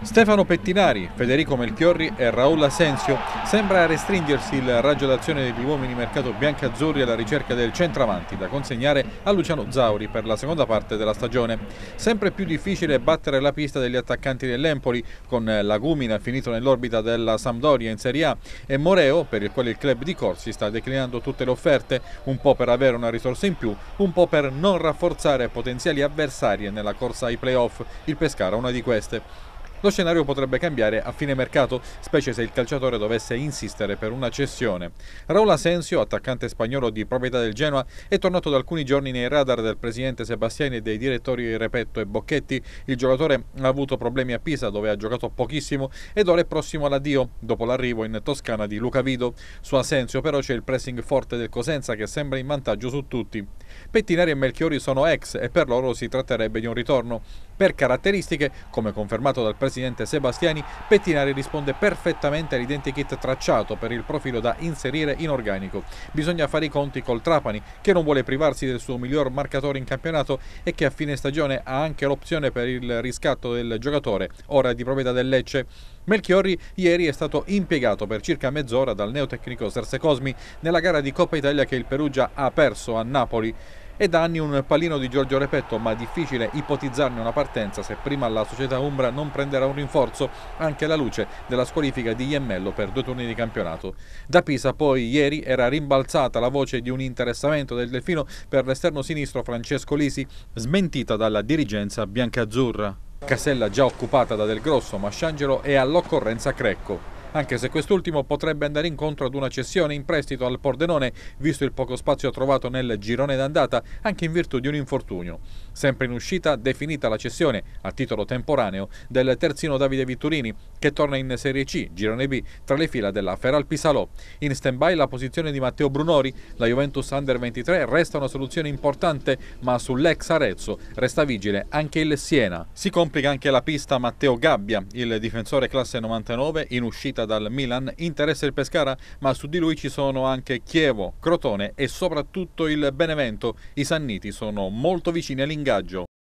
Stefano Pettinari, Federico Melchiorri e Raul Asensio. Sembra restringersi il raggio d'azione degli uomini mercato biancazzurri alla ricerca del centravanti da consegnare a Luciano Zauri per la seconda parte della stagione. Sempre più difficile battere la pista degli attaccanti dell'Empoli, con Lagumina finito nell'orbita della Sampdoria in Serie A e Moreo, per il quale il club di Corsi sta declinando tutte le offerte, un po' per avere una risorsa in più, un po' per non rafforzare potenziali avversari nella corsa ai playoff. Il Pescara è una di queste. Lo scenario potrebbe cambiare a fine mercato, specie se il calciatore dovesse insistere per una cessione. Raul Asensio, attaccante spagnolo di proprietà del Genoa, è tornato da alcuni giorni nei radar del presidente Sebastiani e dei direttori Repetto e Bocchetti. Il giocatore ha avuto problemi a Pisa, dove ha giocato pochissimo, ed ora è prossimo all'addio, dopo l'arrivo in Toscana di Luca Vido. Su Asensio però c'è il pressing forte del Cosenza, che sembra in vantaggio su tutti. Pettinari e Melchiori sono ex e per loro si tratterebbe di un ritorno. Per caratteristiche, come confermato dal presidente Sebastiani, Pettinari risponde perfettamente all'identikit tracciato per il profilo da inserire in organico. Bisogna fare i conti col Trapani, che non vuole privarsi del suo miglior marcatore in campionato e che a fine stagione ha anche l'opzione per il riscatto del giocatore, ora di proprietà del Lecce. Melchiorri ieri è stato impiegato per circa mezz'ora dal neotecnico Serse Cosmi nella gara di Coppa Italia che il Perugia ha perso a Napoli. È da anni un pallino di Giorgio Repetto, ma difficile ipotizzarne una partenza se prima la società umbra non prenderà un rinforzo, anche alla luce della squalifica di Iemmello per 2 turni di campionato. Da Pisa poi ieri era rimbalzata la voce di un interessamento del Delfino per l'esterno sinistro Francesco Lisi, smentita dalla dirigenza biancazzurra. Casella già occupata da Del Grosso, Masciangelo e all'occorrenza Crecco, anche se quest'ultimo potrebbe andare incontro ad una cessione in prestito al Pordenone, visto il poco spazio trovato nel girone d'andata, anche in virtù di un infortunio. Sempre in uscita, definita la cessione, a titolo temporaneo, del terzino Davide Vitturini, che torna in Serie C, girone B, tra le fila della Feral-Pisalò. In stand-by la posizione di Matteo Brunori, la Juventus Under 23 resta una soluzione importante, ma sull'ex Arezzo resta vigile anche il Siena. Si complica anche la pista Matteo Gabbia, il difensore classe 99, in uscita dal Milan, interessa il Pescara, ma su di lui ci sono anche Chievo, Crotone e soprattutto il Benevento. I Sanniti sono molto vicini all'ingaggio.